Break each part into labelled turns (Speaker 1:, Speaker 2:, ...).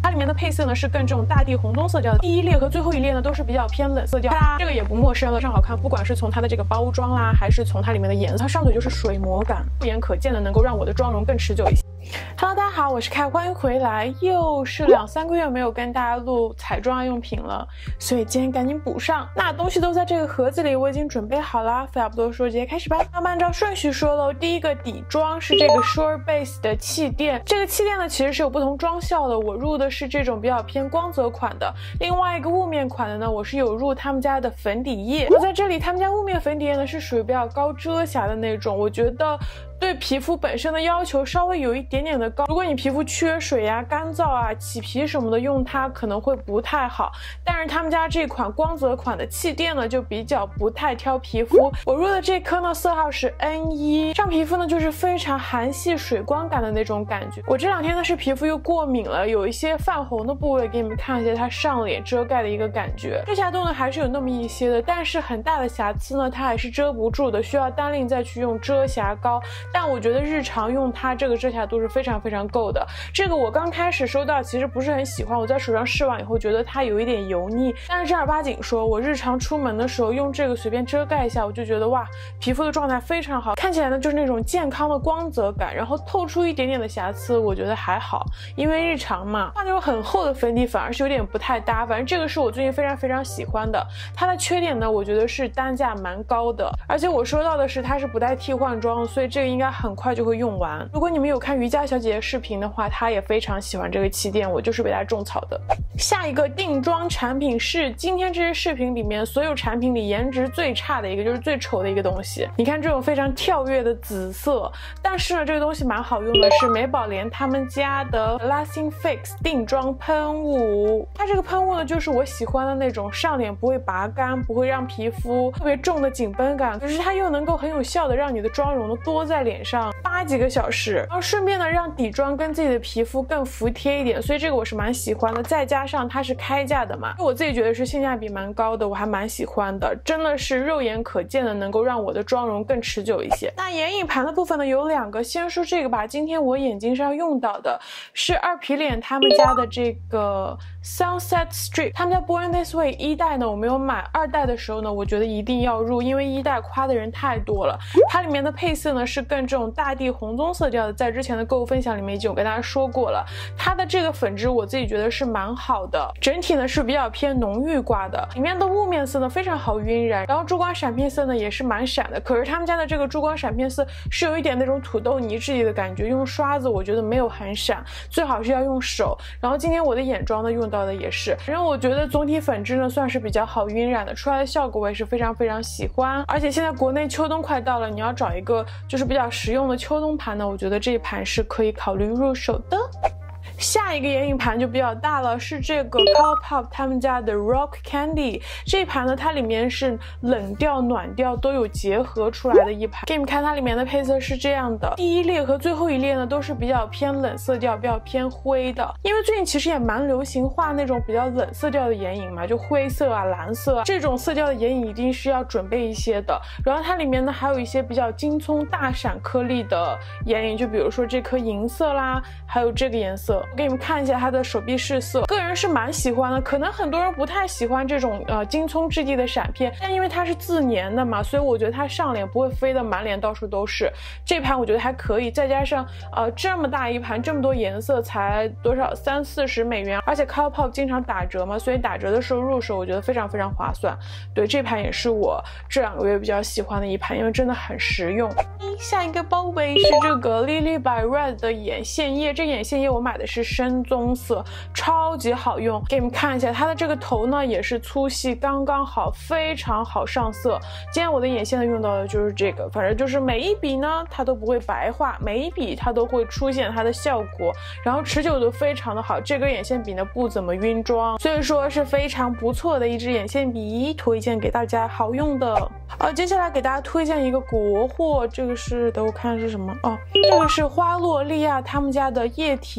Speaker 1: 它里面的配色呢是更这种大地红棕色调的，第一列和最后一列呢都是比较偏冷色调。这个也不陌生了，非常好看，不管是从它的这个包装啦，还是从它里面的颜色，它上嘴就是水膜感，肉眼可见的能够让我的妆容更持久一些。Hello， 大家好，我是凯，欢迎回来。又是2、3个月没有跟大家录彩妆爱用品了，所以今天赶紧补上。那东西都在这个盒子里，我已经准备好了。废话不多说，直接开始吧。那么按照顺序说喽，第一个底妆是这个 Shore Base 的气垫，这个气垫呢其实是有不同妆效的，我入的是这种比较偏光泽款的。另外一个雾面款的呢，我是有入他们家的粉底液。我在这里，他们家雾面粉底液呢是属于比较高遮瑕的那种，我觉得对皮肤本身的要求稍微有一点点的高，如果你皮肤缺水呀、干燥啊、起皮什么的，用它可能会不太好。但是他们家这款光泽款的气垫呢，就比较不太挑皮肤。我入的这颗呢，色号是 N1， 上皮肤呢就是非常韩系水光感的那种感觉。我这2天呢是皮肤又过敏了，有一些泛红的部位，给你们看一下它上脸遮盖的一个感觉。遮瑕度呢还是有那么一些的，但是很大的瑕疵呢它还是遮不住的，需要单另再去用遮瑕膏。但我觉得日常用它这个遮瑕度是非常非常够的。这个我刚开始收到其实不是很喜欢，我在手上试完以后觉得它有一点油腻，但是正儿八经说我日常出门的时候用这个随便遮盖一下，我就觉得哇，皮肤的状态非常好，看起来呢就是那种健康的光泽感，然后透出一点点的瑕疵，我觉得还好，因为日常嘛画那种很厚的粉底反而是有点不太搭。反正这个是我最近非常非常喜欢的。它的缺点呢我觉得是单价蛮高的，而且我收到的是它是不带替换装，所以这个应该很快就会用完。如果你们有看瑜伽小姐姐视频的话，她也非常喜欢这个气垫，我就是被她种草的。下一个定妆产品是今天这些视频里面所有产品里颜值最差的一个，就是最丑的一个东西。你看这种非常跳跃的紫色，但是呢这个东西蛮好用的，是美宝莲他们家的 Lasting Fix 定妆喷雾。它这个喷雾呢就是我喜欢的那种上脸不会拔干，不会让皮肤特别重的紧绷感，可是它又能够很有效的让你的妆容多在脸上8几个小时，然后顺便呢让底妆跟自己的皮肤更服帖一点，所以这个我是蛮喜欢的。再加上它是开价的嘛，我自己觉得是性价比蛮高的，我还蛮喜欢的，真的是肉眼可见的能够让我的妆容更持久一些。那眼影盘的部分呢有2个，先说这个吧，今天我眼睛上用到的是2皮脸他们家的这个 Sunset Strip， 他们家 Born This Way 1代呢我没有买，2代的时候呢我觉得一定要入，因为1代夸的人太多了。它里面的配色呢是更这种大地红棕色调的，在之前的购物分享里面已经有跟大家说过了。它的这个粉质我自己觉得是蛮好的，整体呢是比较偏浓郁挂的，里面的雾面色呢非常好晕染，然后珠光闪片色呢也是蛮闪的。可是他们家的这个珠光闪片色是有一点那种土豆泥质地的感觉，用刷子我觉得没有很闪，最好是要用手。然后今天我的眼妆呢用到的也是，反正我觉得总体粉质呢算是比较好晕染的，出来的效果我也是非常非常喜欢。而且现在国内秋冬快到了，你要找一个就是比较实用的秋冬盘呢，我觉得这一盘是可以考虑入手的。下一个眼影盘就比较大了，是这个 ColourPop 他们家的 Rock Candy。这一盘呢它里面是冷调暖调都有结合出来的一盘，给你们看它里面的配色是这样的，第一列和最后一列呢都是比较偏冷色调，比较偏灰的。因为最近其实也蛮流行画那种比较冷色调的眼影嘛，就灰色啊、蓝色啊，这种色调的眼影一定是要准备一些的。然后它里面呢还有一些比较金葱大闪颗粒的眼影，就比如说这颗银色啦，还有这个颜色。我给你们看一下它的手臂试色，个人是蛮喜欢的。可能很多人不太喜欢这种金葱质地的闪片，但因为它是自粘的嘛，所以我觉得它上脸不会飞得满脸到处都是。这盘我觉得还可以，再加上这么大一盘这么多颜色才多少30-40美元，而且 ColourPop 经常打折嘛，所以打折的时候入手我觉得非常非常划算。对，这盘也是我这2个月比较喜欢的一盘，因为真的很实用。下一个包围是这个 Lily by Red 的眼线液，这眼线液我买的是深棕色，超级好用。给你们看一下它的这个头呢也是粗细刚刚好，非常好上色。今天我的眼线呢用到的就是这个，反正就是每一笔呢它都不会白画，每一笔它都会出现它的效果，然后持久度非常的好。这根眼线笔呢不怎么晕妆，所以说是非常不错的一支眼线笔，推荐给大家，好用的。接下来给大家推荐一个国货，这个是等我看是什么哦，这个是花洛莉亚他们家的液体眼影。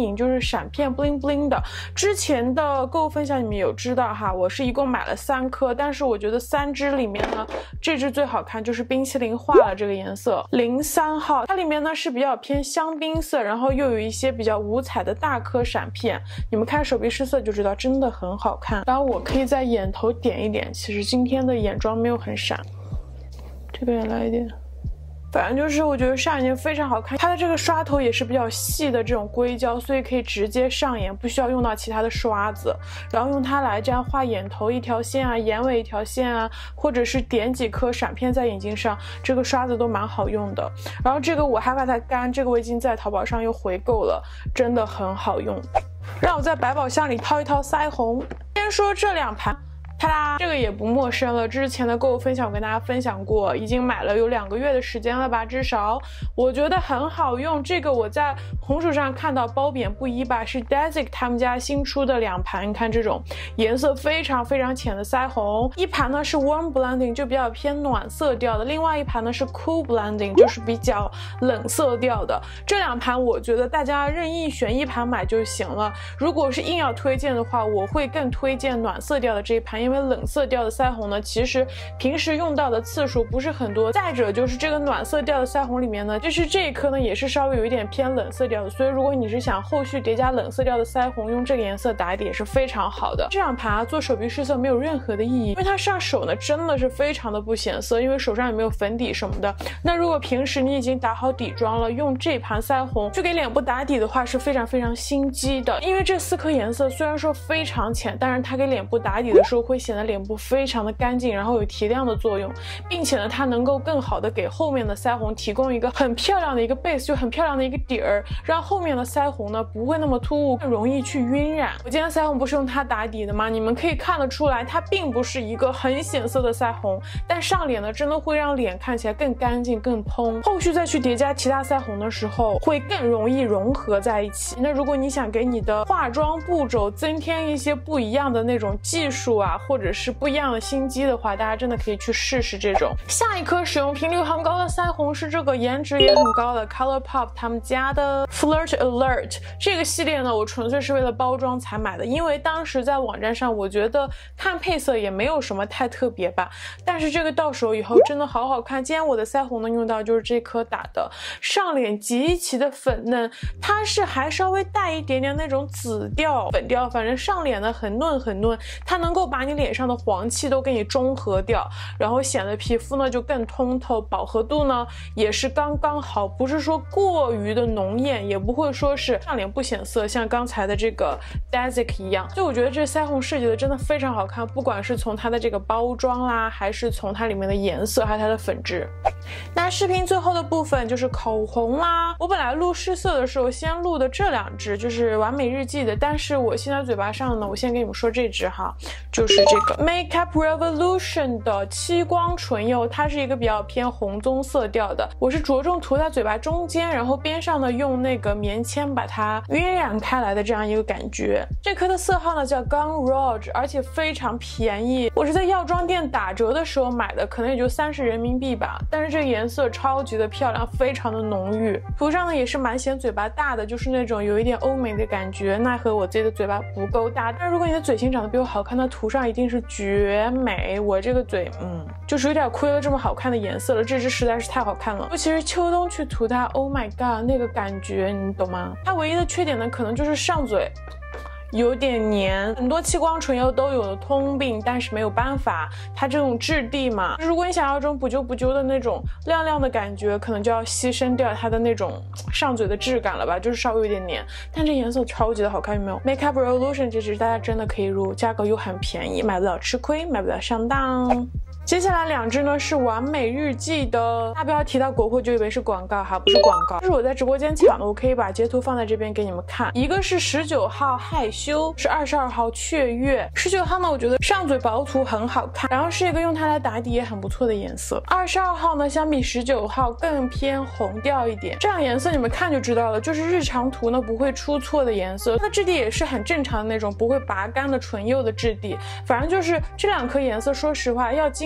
Speaker 1: 影，就是闪片 bling bling 的。之前的购物分享你们有知道哈，我是一共买了3颗，但是我觉得3支里面呢，这支最好看，就是冰淇淋化了这个颜色03号，它里面呢是比较偏香槟色，然后又有一些比较五彩的大颗闪片，你们看手臂试色就知道，真的很好看。然后我可以在眼头点一点，其实今天的眼妆没有很闪，这边也来一点。反正就是我觉得上眼睛非常好看，它的这个刷头也是比较细的这种硅胶，所以可以直接上眼，不需要用到其他的刷子。然后用它来这样画眼头一条线啊，眼尾一条线啊，或者是点几颗闪片在眼睛上，这个刷子都蛮好用的。然后这个我害怕它干，这个我已经在淘宝上又回购了，真的很好用。让我在百宝箱里掏一掏腮红。先说这2盘。哒啦，这个也不陌生了，之前的购物分享我跟大家分享过，已经买了有2个月的时间了吧，至少我觉得很好用。这个我在红薯上看到褒贬不一吧，是 Desic 他们家新出的2盘，你看这种颜色非常非常浅的腮红，一盘呢是 Warm Blending 就比较偏暖色调的，另外一盘呢是 Cool Blending 就是比较冷色调的。这2盘我觉得大家任意选一盘买就行了，如果是硬要推荐的话，我会更推荐暖色调的这一盘，因为冷色调的腮红呢，其实平时用到的次数不是很多。再者就是这个暖色调的腮红里面呢，就是这一颗呢也是稍微有一点偏冷色调的，所以如果你是想后续叠加冷色调的腮红，用这个颜色打底也是非常好的。这2盘啊做手臂试色没有任何的意义，因为它上手呢真的是非常的不显色，因为手上也没有粉底什么的。那如果平时你已经打好底妆了，用这盘腮红去给脸部打底的话，是非常非常心机的。因为这4颗颜色虽然说非常浅，但是它给脸部打底的时候会显得脸部非常的干净，然后有提亮的作用，并且呢它能够更好的给后面的腮红提供一个很漂亮的一个 base， 就很漂亮的一个底儿，让后面的腮红呢不会那么突兀，更容易去晕染。我今天腮红不是用它打底的吗？你们可以看得出来，它并不是一个很显色的腮红，但上脸呢真的会让脸看起来更干净更蓬，后续再去叠加其他腮红的时候会更容易融合在一起。那如果你想给你的化妆步骤增添一些不一样的那种技术啊，或者是不一样的心机的话，大家真的可以去试试这种。下一颗使用频率很高的腮红是这个颜值也很高的 ColourPop 他们家的 Flirt Alert 这个系列呢，我纯粹是为了包装才买的，因为当时在网站上我觉得看配色也没有什么太特别吧，但是这个到手以后真的好好看。今天我的腮红呢用到就是这颗打的，上脸极其的粉嫩，它是还稍微带一点点那种紫调粉调，反正上脸呢很嫩很嫩，它能够把你脸上的黄气都给你中和掉，然后显得皮肤呢就更通透，饱和度呢也是刚刚好，不是说过于的浓艳，也不会说是上脸不显色，像刚才的这个 Desic 一样。所以我觉得这腮红设计的真的非常好看，不管是从它的这个包装啦，还是从它里面的颜色，还有它的粉质。那视频最后的部分就是口红啦，我本来录试色的时候先录的这2支就是完美日记的，但是我现在嘴巴上呢，我先跟你们说这支哈，就是这个 Makeup Revolution 的期光唇釉，它是一个比较偏红棕色调的，我是着重涂在嘴巴中间，然后边上呢用那个棉签把它晕染开来的这样一个感觉。这颗的色号呢叫 Gone Rouge， 而且非常便宜，我是在药妆店打折的时候买的，可能也就30人民币吧，但是这个颜色超级的漂亮，非常的浓郁，涂上呢也是蛮显嘴巴大的，就是那种有一点欧美的感觉，奈何我自己的嘴巴不够大，但是如果你的嘴型长得比我好看，那涂上一定是绝美。我这个嘴就是有点亏了这么好看的颜色了，这支实在是太好看了，尤其是秋冬去涂它 ，Oh my god， 那个感觉你懂吗？它唯一的缺点呢可能就是上嘴有点黏，很多期光唇釉都有的通病，但是没有办法，它这种质地嘛，如果你想要这种补救的那种亮亮的感觉，可能就要牺牲掉它的那种上嘴的质感了吧，就是稍微有点黏，但这颜色超级的好看，有没有 ？Makeup Revolution 这支大家真的可以入，价格又很便宜，买不了吃亏，买不了上当。接下来2支呢是完美日记的，大家不要提到国货就以为是广告哈，不是广告，这是我在直播间抢的，我可以把截图放在这边给你们看。一个是19号害羞，是22号雀跃。19号呢我觉得上嘴薄涂很好看，然后是一个用它来打底也很不错的颜色。22号呢相比19号更偏红调一点，这样颜色你们看就知道了，就是日常涂呢不会出错的颜色，它的质地也是很正常的那种不会拔干的唇釉的质地。反正就是这2颗颜色说实话要精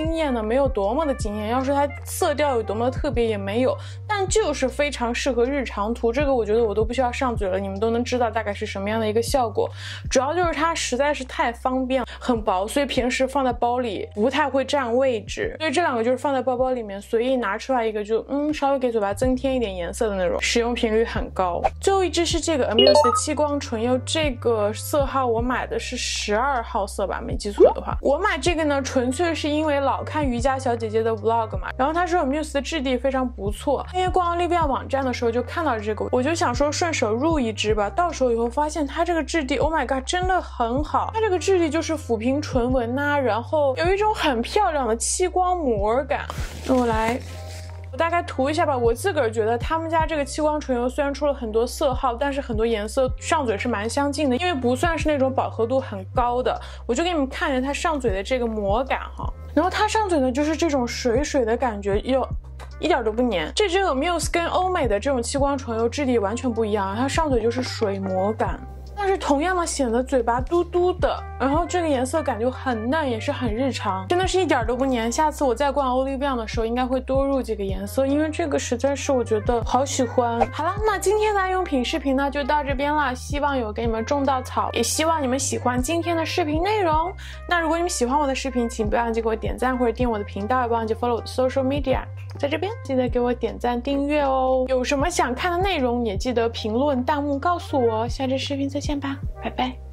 Speaker 1: 惊艳呢？没有多么的惊艳。要是它色调有多么的特别也没有，但就是非常适合日常涂。这个我觉得我都不需要上嘴了，你们都能知道大概是什么样的一个效果。主要就是它实在是太方便，很薄，所以平时放在包里不太会占位置。所以这两个就是放在包包里面随意拿出来一个就稍微给嘴巴增添一点颜色的那种，使用频率很高。最后一支是这个 Amuse 的激光唇釉，这个色号我买的是12号色吧，没记错的话。我买这个呢纯粹是因为老看瑜伽小姐姐的 vlog 嘛，然后它说 Amuse 的质地非常不错，因为逛奥利维亚网站的时候就看到这个，我就想说顺手入一支吧。到手以后发现它这个质地 Oh my god 真的很好，它这个质地就是抚平唇纹啊，然后有一种很漂亮的戚光膜感。那我大概涂一下吧。我自个儿觉得他们家这个戚光唇釉虽然出了很多色号，但是很多颜色上嘴是蛮相近的，因为不算是那种饱和度很高的。我就给你们看一下它上嘴的这个膜感哈，然后它上嘴呢就是这种水水的感觉，一点都不粘。这支 Amuse 跟欧美的这种戚光唇釉质地完全不一样，它上嘴就是水膜感。但是同样的显得嘴巴嘟嘟的，然后这个颜色感就很嫩，也是很日常，真的是一点都不粘。下次我再逛欧丽维亚的时候应该会多入几个颜色，因为这个实在是我觉得好喜欢。好了，那今天的爱用品视频呢就到这边了，希望有给你们种到草，也希望你们喜欢今天的视频内容。那如果你们喜欢我的视频，请不要忘记给我点赞或者订阅我的频道，也不忘记 follow 我的 social media。在这边记得给我点赞订阅哦，有什么想看的内容也记得评论弹幕告诉我。下期视频再见吧，拜拜。